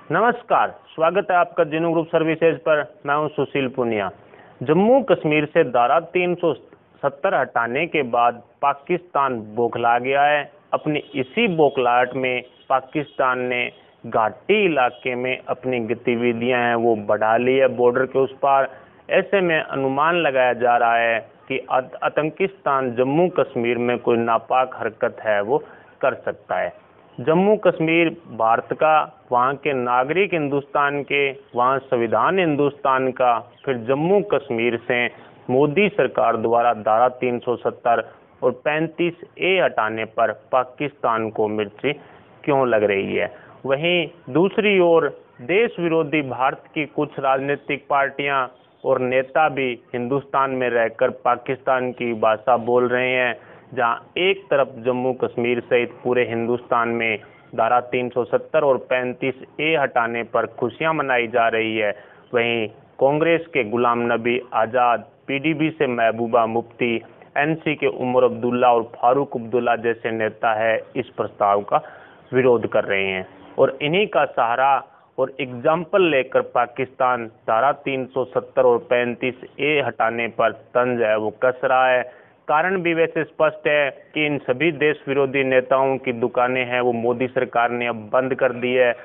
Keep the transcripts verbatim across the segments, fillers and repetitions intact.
नमस्कार, स्वागत है आपका जिनू ग्रुप सर्विसेज पर। मैं हूं सुशील पुनिया। जम्मू कश्मीर से धारा तीन सौ सत्तर हटाने के बाद पाकिस्तान बौखला गया है। अपनी इसी बौखलाहट में पाकिस्तान ने घाटी इलाके में अपनी गतिविधियां हैं वो बढ़ा ली है, बॉर्डर के उस पार। ऐसे में अनुमान लगाया जा रहा है कि आतंकिस्तान जम्मू कश्मीर में कोई नापाक हरकत है वो कर सकता है। जम्मू कश्मीर भारत का, वहाँ के नागरिक हिंदुस्तान के, वहाँ संविधान हिंदुस्तान का, फिर जम्मू कश्मीर से मोदी सरकार द्वारा धारा तीन सौ सत्तर और पैंतीस ए हटाने पर पाकिस्तान को मिर्ची क्यों लग रही है। वहीं दूसरी ओर देश विरोधी भारत की कुछ राजनीतिक पार्टियां और नेता भी हिंदुस्तान में रहकर पाकिस्तान की भाषा बोल रहे हैं। जहां एक तरफ जम्मू कश्मीर सहित पूरे हिंदुस्तान में धारा तीन सौ सत्तर और पैंतीस ए हटाने पर खुशियां मनाई जा रही है, वहीं कांग्रेस के गुलाम नबी आज़ाद, पीडीपी से महबूबा मुफ्ती, एनसी के उमर अब्दुल्ला और फारूक अब्दुल्ला जैसे नेता है इस प्रस्ताव का विरोध कर रहे हैं। और इन्हीं का सहारा और एग्जाम्पल लेकर पाकिस्तान धारा तीन सौ सत्तर और पैंतीस ए हटाने पर तंज है वो कस रहा है। कारण भी वैसे स्पष्ट है कि इन सभी देश विरोधी नेताओं की दुकानें हैं वो मोदी सरकार ने अब बंद कर दी है,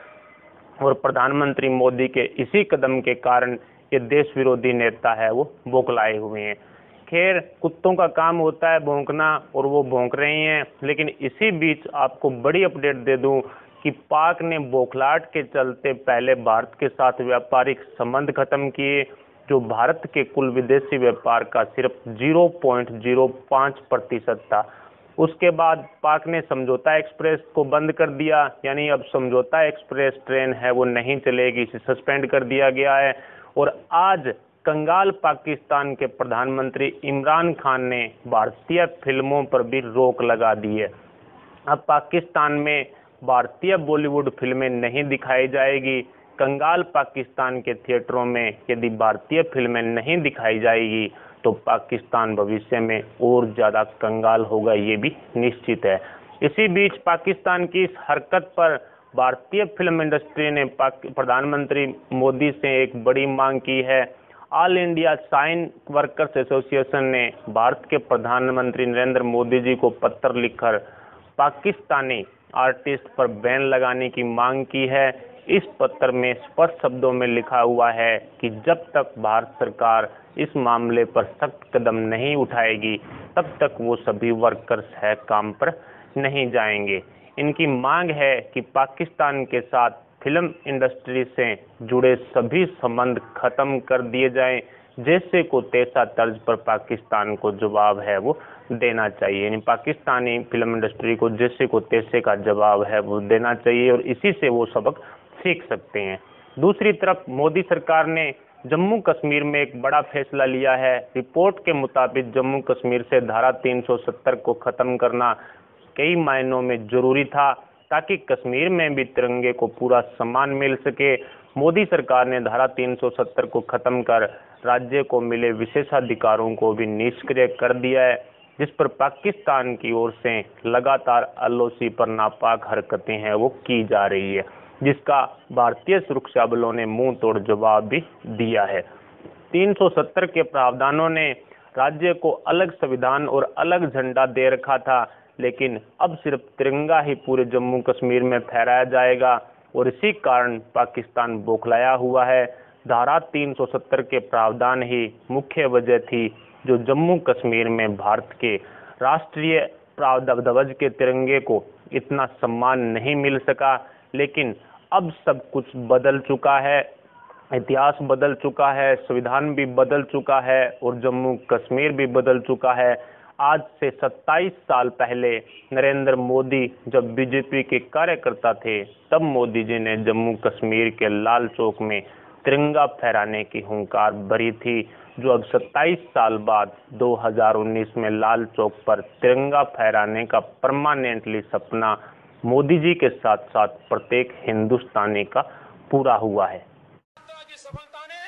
और प्रधानमंत्री मोदी के इसी कदम के कारण ये देश विरोधी नेता है वो बौखलाए हुए हैं। खैर, कुत्तों का काम होता है भौंकना और वो भौंक रहे हैं। लेकिन इसी बीच आपको बड़ी अपडेट दे दूं कि पाक ने बौखलाहट के चलते पहले भारत के साथ व्यापारिक संबंध खत्म किए, जो भारत के कुल विदेशी व्यापार का सिर्फ ज़ीरो पॉइंट ज़ीरो पाँच प्रतिशत था। उसके बाद पाक ने समझौता एक्सप्रेस को बंद कर दिया, यानी अब समझौता एक्सप्रेस ट्रेन है वो नहीं चलेगी, इसे सस्पेंड कर दिया गया है। और आज कंगाल पाकिस्तान के प्रधानमंत्री इमरान खान ने भारतीय फिल्मों पर भी रोक लगा दी है। अब पाकिस्तान में भारतीय बॉलीवुड फिल्में नहीं दिखाई जाएगी। कंगाल पाकिस्तान के थिएटरों में यदि भारतीय फिल्में नहीं दिखाई जाएगी तो पाकिस्तान भविष्य में और ज़्यादा कंगाल होगा, ये भी निश्चित है। इसी बीच पाकिस्तान की इस हरकत पर भारतीय फिल्म इंडस्ट्री ने प्रधानमंत्री मोदी से एक बड़ी मांग की है। All India sign workers association ने भारत के प्रधानमंत्री नरेंद्र मोदी जी को पत्र लिखकर पाकिस्तानी आर्टिस्ट पर बैन लगाने की मांग की है। इस पत्र में स्पष्ट शब्दों में लिखा हुआ है कि जब तक भारत सरकार इस मामले पर सख्त कदम नहीं उठाएगी तब तक वो सभी वर्कर्स है काम पर नहीं जाएंगे। इनकी मांग है कि पाकिस्तान के साथ फिल्म इंडस्ट्री से जुड़े सभी संबंध खत्म कर दिए जाएं, जैसे को तैसा तर्ज पर पाकिस्तान को जवाब है वो देना चाहिए। यानी पाकिस्तानी फिल्म इंडस्ट्री को जैसे को तैसे का जवाब है वो देना चाहिए और इसी से वो सबक सीख सकते हैं। दूसरी तरफ मोदी सरकार ने जम्मू कश्मीर में एक बड़ा फैसला लिया है। रिपोर्ट के मुताबिक जम्मू कश्मीर से धारा तीन सौ सत्तर को खत्म करना कई मायनों में जरूरी था ताकि कश्मीर में भी तिरंगे को पूरा सम्मान मिल सके। मोदी सरकार ने धारा तीन सौ सत्तर को खत्म कर राज्य को मिले विशेषाधिकारों को भी निष्क्रिय कर दिया है, जिस पर पाकिस्तान की ओर से लगातार एलओसी पर नापाक हरकतें हैं वो की जा रही है, जिसका भारतीय सुरक्षा बलों ने मुंह तोड़ जवाब भी दिया है। तीन सौ सत्तर के प्रावधानों ने राज्य को अलग संविधान और अलग झंडा दे रखा था, लेकिन अब सिर्फ तिरंगा ही पूरे जम्मू कश्मीर में फहराया जाएगा और इसी कारण पाकिस्तान बौखलाया हुआ है। धारा तीन सौ सत्तर के प्रावधान ही मुख्य वजह थी जो जम्मू कश्मीर में भारत के राष्ट्रीय ध्वज के तिरंगे को इतना सम्मान नहीं मिल सका। लेकिन अब सब कुछ बदल चुका है, इतिहास बदल चुका है, संविधान भी बदल चुका है और जम्मू कश्मीर भी बदल चुका है। आज से सत्ताईस साल पहले नरेंद्र मोदी जब बीजेपी के कार्यकर्ता थे तब मोदी जी ने जम्मू कश्मीर के लाल चौक में तिरंगा फहराने की हुंकार भरी थी, जो अब सत्ताईस साल बाद दो हज़ार उन्नीस में लाल चौक पर तिरंगा फहराने का परमानेंटली सपना मोदी जी के साथ साथ प्रत्येक हिंदुस्तानी का पूरा हुआ है। की सफलता ने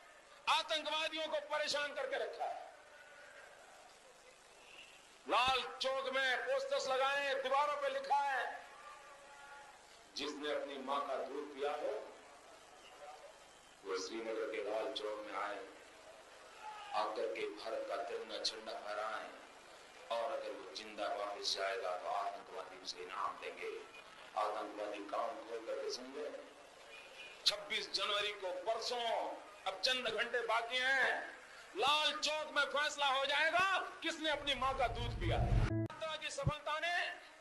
आतंकवादियों को परेशान करके रखा है। लाल चौक में पोस्टर्स लगाए, दीवारों पे लिखा है, जिसने अपनी मां का दूध पिया हो चौक में आए, आकर के भारत का तिरंगा झंडा फहराएं, और अगर वो जिंदा वापस जाएगा तो आतंकवादी उसे इनाम देंगे। आतंकवादी कान खोल करके समझे। छब्बीस जनवरी को परसों, अब चंद घंटे बाकी हैं, लाल चौक में फैसला हो जाएगा किसने अपनी मां का दूध पिया। की सफलता ने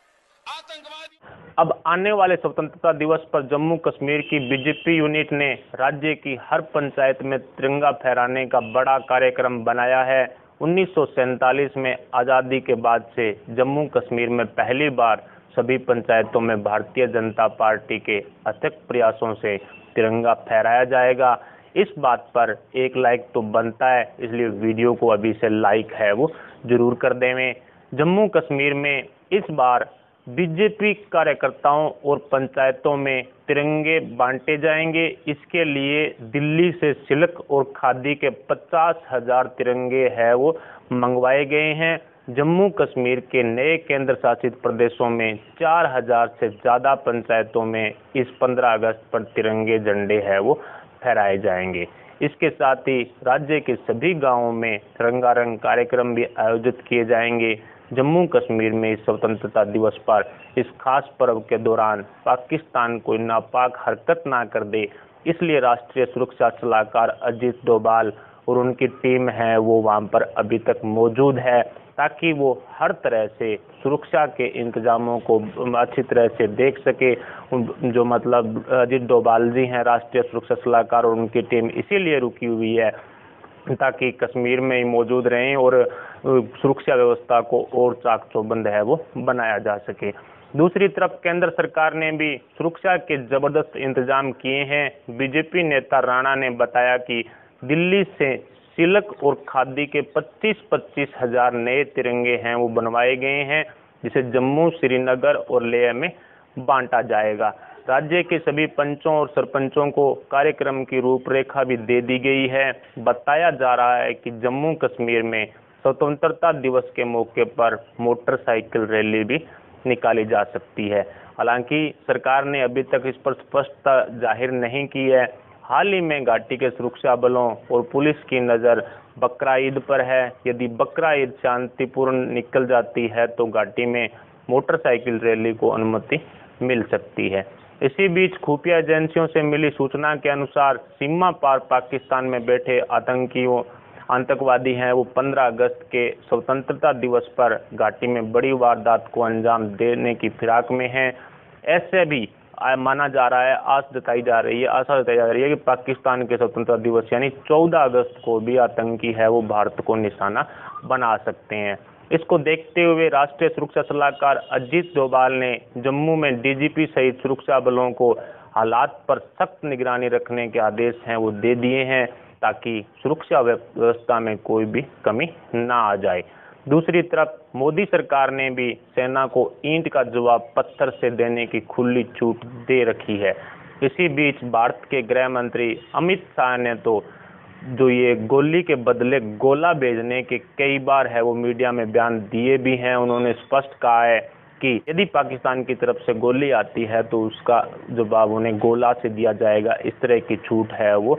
आतंकवादी। अब आने वाले स्वतंत्रता दिवस पर जम्मू कश्मीर की बीजेपी यूनिट ने राज्य की हर पंचायत में तिरंगा फहराने का बड़ा कार्यक्रम बनाया है। उन्नीस सौ सैंतालीस में आज़ादी के बाद से जम्मू कश्मीर में पहली बार सभी पंचायतों में भारतीय जनता पार्टी के अथक प्रयासों से तिरंगा फहराया जाएगा। इस बात पर एक लाइक तो बनता है, इसलिए वीडियो को अभी से लाइक है वो जरूर कर देवें। जम्मू कश्मीर में इस बार बीजेपी कार्यकर्ताओं और पंचायतों में तिरंगे बांटे जाएंगे। इसके लिए दिल्ली से सिल्क और खादी के पचास हजार तिरंगे है वो मंगवाए गए हैं। जम्मू कश्मीर के नए केंद्र शासित प्रदेशों में चार हजार से ज़्यादा पंचायतों में इस पंद्रह अगस्त पर तिरंगे झंडे है वो फहराए जाएंगे। इसके साथ ही राज्य के सभी गांवों में रंगारंग कार्यक्रम भी आयोजित किए जाएंगे। जम्मू कश्मीर में इस स्वतंत्रता दिवस पर इस खास पर्व के दौरान पाकिस्तान कोई नापाक हरकत ना कर दे, इसलिए राष्ट्रीय सुरक्षा सलाहकार अजीत डोभाल और उनकी टीम है वो वहां पर अभी तक मौजूद है, ताकि वो हर तरह से सुरक्षा के इंतजामों को अच्छी तरह से देख सके। जो मतलब अजीत डोभाल जी हैं राष्ट्रीय सुरक्षा सलाहकार, और उनकी टीम इसीलिए रुकी हुई है ताकि कश्मीर में ही मौजूद रहें और सुरक्षा व्यवस्था को और चाक चौबंद है वो बनाया जा सके। दूसरी तरफ केंद्र सरकार ने भी सुरक्षा के जबरदस्त इंतजाम किए हैं। बीजेपी नेता राणा ने बताया कि दिल्ली से सिल्क और खादी के पच्चीस पच्चीस हजार नए तिरंगे हैं वो बनवाए गए हैं, जिसे जम्मू, श्रीनगर और लेह में बांटा जाएगा। राज्य के सभी पंचों और सरपंचों को कार्यक्रम की रूपरेखा भी दे दी गई है। बताया जा रहा है कि जम्मू कश्मीर में स्वतंत्रता दिवस के मौके पर मोटरसाइकिल रैली भी निकाली जा सकती है। हालांकि सरकार ने अभी तक इस पर स्पष्टता जाहिर नहीं की है। हाल ही में घाटी के सुरक्षा बलों और पुलिस की नज़र बकरा ईद पर है। यदि बकरा ईद शांतिपूर्ण निकल जाती है तो घाटी में मोटरसाइकिल रैली को अनुमति मिल सकती है। इसी बीच खुफिया एजेंसियों से मिली सूचना के अनुसार सीमा पार पाकिस्तान में बैठे आतंकियों आतंकवादी हैं वो पंद्रह अगस्त के स्वतंत्रता दिवस पर घाटी में बड़ी वारदात को अंजाम देने की फिराक में हैं। ऐसे भी माना जा रहा है, आस जताई जा रही है आशा जताई जा रही है कि पाकिस्तान के स्वतंत्रता दिवस यानी चौदह अगस्त को भी आतंकी है वो भारत को निशाना बना सकते हैं। इसको देखते हुए राष्ट्रीय सुरक्षा सलाहकार अजीत डोभाल ने जम्मू में डीजीपी सहित सुरक्षा बलों को हालात पर सख्त निगरानी रखने के आदेश हैं वो दे दिए हैं, ताकि सुरक्षा व्यवस्था में कोई भी कमी ना आ जाए। दूसरी तरफ मोदी सरकार ने भी सेना को ईंट का जवाब पत्थर से देने की खुली छूट दे रखी है। इसी बीच भारत के गृह मंत्री अमित शाह ने तो जो ये गोली के बदले गोला भेजने के कई बार है वो मीडिया में बयान दिए भी हैं। उन्होंने स्पष्ट कहा है कि यदि पाकिस्तान की तरफ से गोली आती है तो उसका जवाब उन्हें गोला से दिया जाएगा। इस तरह की छूट है वो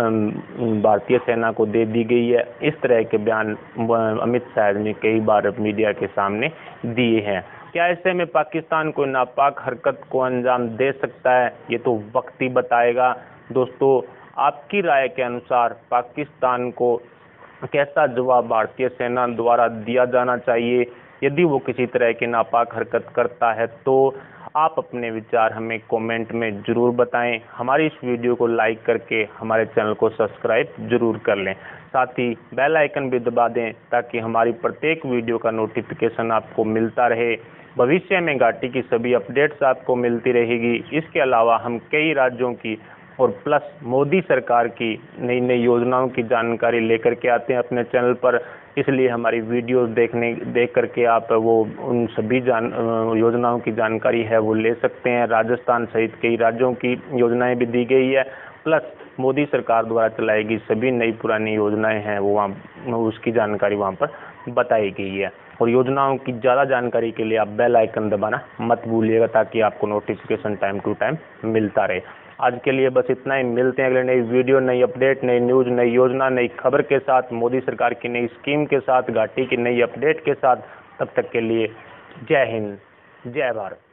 भारतीय सेना को दे दी गई है। इस तरह के बयान अमित शाह ने कई बार मीडिया के सामने दिए हैं। क्या ऐसे में पाकिस्तान कोई नापाक हरकत को अंजाम दे सकता है, ये तो वक्त ही बताएगा। दोस्तों, आपकी राय के अनुसार पाकिस्तान को कैसा जवाब भारतीय सेना द्वारा दिया जाना चाहिए? यदि वो किसी तरह की नापाक हरकत करता है तो आप अपने विचार हमें कमेंट में जरूर बताएं। हमारी इस वीडियो को लाइक करके हमारे चैनल को सब्सक्राइब जरूर कर लें। साथ ही बेल आइकन भी दबा दें ताकि हमारी प्रत्येक वीडियो का नोटिफिकेशन आपको मिलता रहे। भविष्य में घाटी की सभी अपडेट्स आपको मिलती रहेगी। इसके अलावा हम कई राज्यों की और प्लस मोदी सरकार की नई नई योजनाओं की जानकारी लेकर के आते हैं अपने चैनल पर, इसलिए हमारी वीडियोस देखने देख करके आप वो उन सभी जान योजनाओं की जानकारी है वो ले सकते हैं। राजस्थान सहित कई राज्यों की योजनाएं भी दी गई है, प्लस मोदी सरकार द्वारा चलाई गई सभी नई पुरानी योजनाएं हैं वो वहाँ उसकी जानकारी वहाँ पर बताई गई है। और योजनाओं की ज़्यादा जानकारी के लिए आप बेल आइकन दबाना मत भूलिएगा ताकि आपको नोटिफिकेशन टाइम टू टाइम मिलता रहे। आज के लिए बस इतना ही। मिलते हैं अगले नई वीडियो, नई अपडेट, नई न्यूज़, नई योजना, नई खबर के साथ, मोदी सरकार की नई स्कीम के साथ, घाटी की नई अपडेट के साथ। तब तक के लिए जय हिंद, जय भारत।